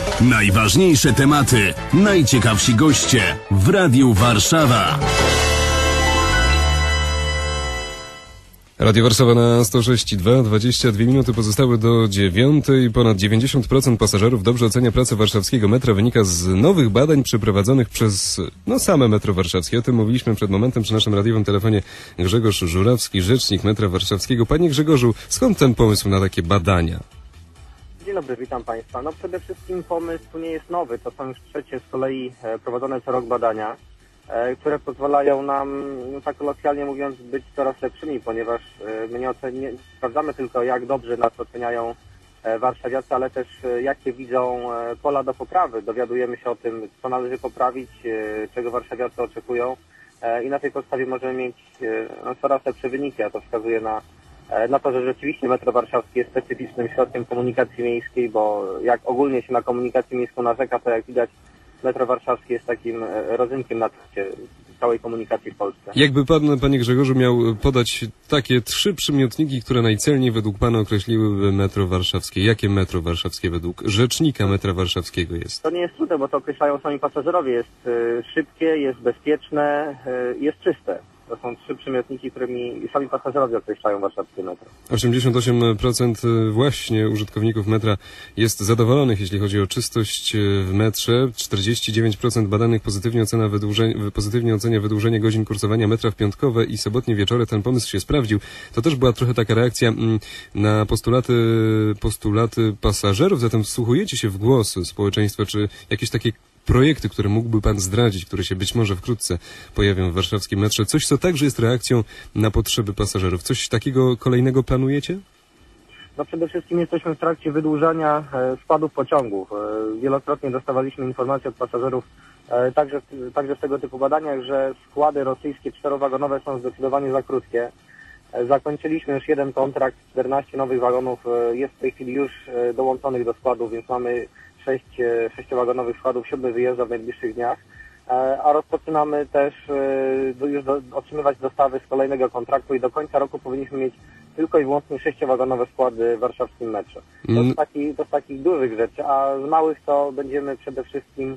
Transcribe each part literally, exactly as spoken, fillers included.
Najważniejsze tematy, najciekawsi goście w Radiu Warszawa. Radio Warszawa na sto sześć i dwa, dwadzieścia dwie minuty pozostały do dziewiątej. Ponad dziewięćdziesiąt procent pasażerów dobrze ocenia pracę warszawskiego metra. Wynika z nowych badań przeprowadzonych przez no same metro warszawskie. O tym mówiliśmy przed momentem przy naszym radiowym telefonie. Grzegorz Żurawski, rzecznik metra warszawskiego. Panie Grzegorzu, skąd ten pomysł na takie badania? Dzień dobry, witam Państwa. No przede wszystkim pomysł nie jest nowy. To są już trzecie z kolei prowadzone co rok badania, które pozwalają nam, no tak kolokwialnie mówiąc, być coraz lepszymi, ponieważ my nie, ocen- nie sprawdzamy tylko, jak dobrze nas oceniają warszawiacy, ale też jakie widzą pola do poprawy. Dowiadujemy się o tym, co należy poprawić, czego warszawiacy oczekują i na tej podstawie możemy mieć no, coraz lepsze wyniki, a to wskazuje na, na to, że rzeczywiście metro warszawskie jest specyficznym środkiem komunikacji miejskiej, bo jak ogólnie się na komunikację miejską narzeka, to jak widać, metro warszawskie jest takim rodzynkiem na trakcie całej komunikacji w Polsce. Jakby pan, panie Grzegorzu, miał podać takie trzy przymiotniki, które najcelniej według pana określiłyby metro warszawskie. Jakie metro warszawskie według rzecznika metra warszawskiego jest? To nie jest trudne, bo to określają sami pasażerowie. Jest szybkie, jest bezpieczne, jest czyste. To są trzy przymiotniki, którymi sami pasażerowie określają warszawskie metro. osiemdziesiąt osiem procent właśnie użytkowników metra jest zadowolonych, jeśli chodzi o czystość w metrze. czterdzieści dziewięć procent badanych pozytywnie ocenia, wydłużenie, pozytywnie ocenia wydłużenie godzin kursowania metra w piątkowe i sobotnie wieczory. Ten pomysł się sprawdził. To też była trochę taka reakcja na postulaty, postulaty pasażerów. Zatem wsłuchujecie się w głos społeczeństwa, czy jakieś takie projekty, które mógłby pan zdradzić, które się być może wkrótce pojawią w warszawskim metrze. Coś, co także jest reakcją na potrzeby pasażerów. Coś takiego kolejnego planujecie? No przede wszystkim jesteśmy w trakcie wydłużania składów pociągów. Wielokrotnie dostawaliśmy informacje od pasażerów, także, także w tego typu badaniach, że składy rosyjskie czterowagonowe są zdecydowanie za krótkie. Zakończyliśmy już jeden kontrakt, czternaście nowych wagonów jest w tej chwili już dołączonych do składów, więc mamy sześć sześciowagonowych składów, siódmy wyjeżdża w najbliższych dniach, a rozpoczynamy też już do, otrzymywać dostawy z kolejnego kontraktu i do końca roku powinniśmy mieć tylko i wyłącznie sześciowagonowe składy w warszawskim metrze. To z, taki, to z takich dużych rzeczy, a z małych to będziemy przede wszystkim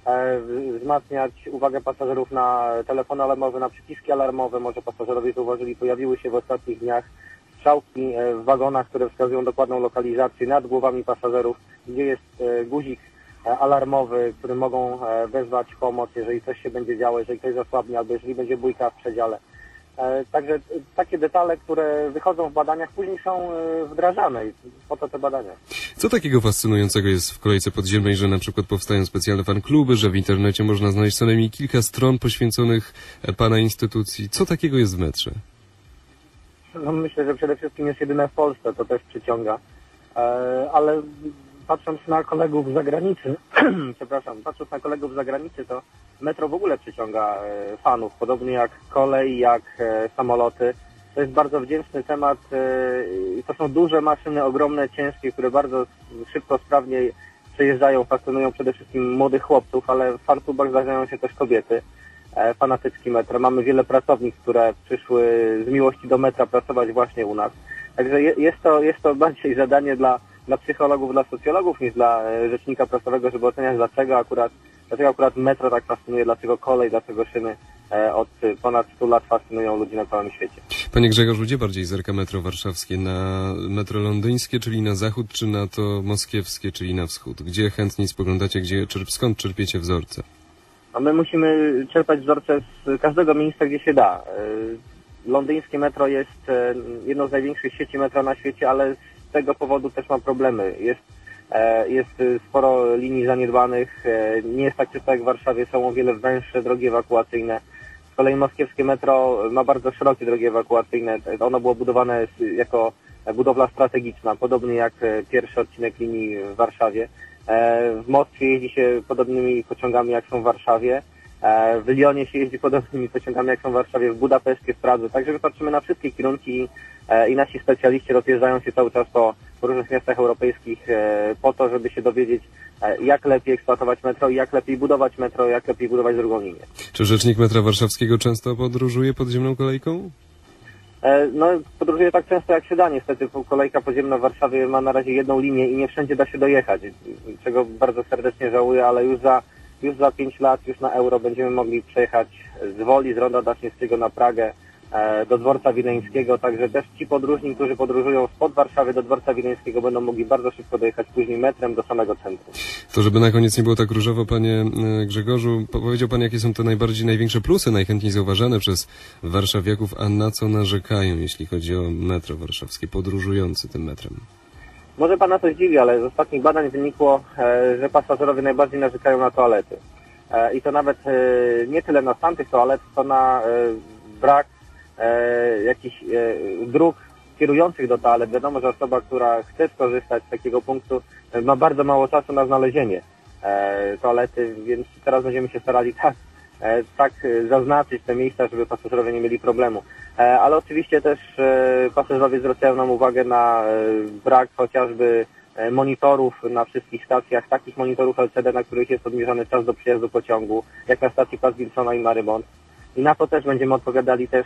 wzmacniać uwagę pasażerów na telefony alarmowe, na przyciski alarmowe. Może pasażerowie zauważyli, pojawiły się w ostatnich dniach strzałki w wagonach, które wskazują dokładną lokalizację nad głowami pasażerów, gdzie jest guzik alarmowy, którym mogą wezwać pomoc, jeżeli coś się będzie działo, jeżeli ktoś zasłabnie, albo jeżeli będzie bójka w przedziale. Także takie detale, które wychodzą w badaniach, później są wdrażane i po to te badania. Co takiego fascynującego jest w kolejce podziemnej, że na przykład powstają specjalne fankluby, że w internecie można znaleźć co najmniej kilka stron poświęconych pana instytucji? Co takiego jest w metrze? No myślę, że przede wszystkim jest jedyne w Polsce, to też przyciąga, ale patrząc na kolegów z zagranicy, przepraszam, patrząc na kolegów z zagranicy, to metro w ogóle przyciąga fanów, podobnie jak kolej, jak samoloty. To jest bardzo wdzięczny temat. To są duże maszyny, ogromne, ciężkie, które bardzo szybko, sprawnie przejeżdżają, fascynują przede wszystkim młodych chłopców, ale w fanklubach zdarzają się też kobiety. Fanatyczki metra. Mamy wiele pracownic, które przyszły z miłości do metra pracować właśnie u nas. Także jest to, jest to bardziej zadanie dla, dla psychologów, dla socjologów niż dla rzecznika prasowego, żeby oceniać, dlaczego akurat, dlaczego akurat metro tak fascynuje, dlaczego kolej, dlaczego szyny od ponad stu lat fascynują ludzi na całym świecie. Panie Grzegorzu, gdzie bardziej zerka metro warszawskie? Na metro londyńskie, czyli na zachód, czy na to moskiewskie, czyli na wschód? Gdzie chętniej spoglądacie, gdzie, czerp, skąd czerpiecie wzorce? A my musimy czerpać wzorce z każdego miejsca, gdzie się da. Londyńskie metro jest jedną z największych sieci metra na świecie, ale z tego powodu też ma problemy. Jest, jest sporo linii zaniedbanych, nie jest tak czysto jak w Warszawie, są o wiele węższe drogi ewakuacyjne. Z kolei moskiewskie metro ma bardzo szerokie drogi ewakuacyjne. Ono było budowane jako budowla strategiczna, podobnie jak pierwszy odcinek linii w Warszawie. W Moskwie jeździ się podobnymi pociągami jak są w Warszawie. W Lyonie się jeździ podobnymi pociągami jak są w Warszawie, w Budapeszcie, w Pradze. Także my patrzymy na wszystkie kierunki i nasi specjaliści rozjeżdżają się cały czas po różnych miastach europejskich po to, żeby się dowiedzieć, jak lepiej eksploatować metro i jak lepiej budować metro, jak lepiej budować drugą linię. Czy rzecznik metra warszawskiego często podróżuje podziemną kolejką? E, No, podróżuję tak często jak się da. Niestety kolejka podziemna w Warszawie ma na razie jedną linię i nie wszędzie da się dojechać, czego bardzo serdecznie żałuję, ale już za, już za pięć lat, już na euro będziemy mogli przejechać z Woli, z Ronda Dacznickiego na Pragę, e, do dworca wileńskiego, także też ci podróżni, którzy podróżują spod Warszawy do dworca wileńskiego, będą mogli bardzo szybko dojechać później metrem do samego centrum. To żeby na koniec nie było tak różowo, panie e, Grzegorzu, powiedział pan, jakie są te najbardziej, największe plusy, najchętniej zauważane przez warszawiaków, a na co narzekają, jeśli chodzi o metro warszawskie, podróżujący tym metrem? Może pana to zdziwi, ale z ostatnich badań wynikło, e, że pasażerowie najbardziej narzekają na toalety. E, I to nawet e, nie tyle na stan tych toalet, co na e, brak e, jakichś e, dróg kierujących do toalet. Wiadomo, że osoba, która chce skorzystać z takiego punktu, e, ma bardzo mało czasu na znalezienie e, toalety, więc teraz będziemy się starali tak, e, tak e, zaznaczyć te miejsca, żeby pasażerowie nie mieli problemu. E, ale oczywiście też e, pasażerowie zwracają nam uwagę na e, brak chociażby e, monitorów na wszystkich stacjach, takich monitorów L C D, na których jest odmierzany czas do przyjazdu pociągu, jak na stacji Pas Wilsona i Marymont. I na to też będziemy odpowiadali, też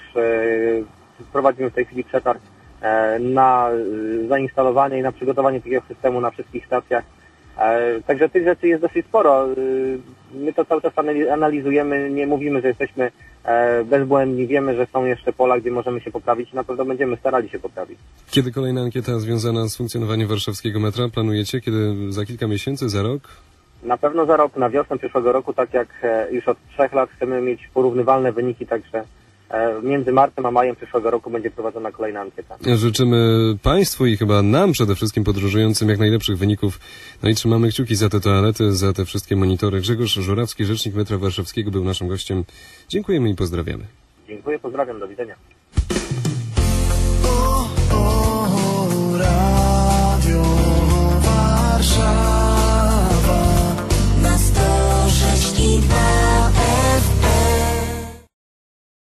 e, prowadzimy w tej chwili przetarg e, na e, zainstalowanie i na przygotowanie takiego systemu na wszystkich stacjach. E, także tych rzeczy jest dosyć sporo. E, my to cały czas analizujemy, nie mówimy, że jesteśmy e, bezbłędni, wiemy, że są jeszcze pola, gdzie możemy się poprawić i na pewno będziemy starali się poprawić. Kiedy kolejna ankieta związana z funkcjonowaniem warszawskiego metra planujecie? Kiedy? Za kilka miesięcy? Za rok? Na pewno za rok, na wiosnę przyszłego roku, tak jak e, już od trzech lat chcemy mieć porównywalne wyniki, także e, między marcem a majem przyszłego roku będzie prowadzona kolejna ankieta. Życzymy Państwu i chyba nam przede wszystkim podróżującym jak najlepszych wyników. No i trzymamy kciuki za te toalety, za te wszystkie monitory. Grzegorz Żurawski, rzecznik metra warszawskiego, był naszym gościem. Dziękujemy i pozdrawiamy. Dziękuję, pozdrawiam, do widzenia.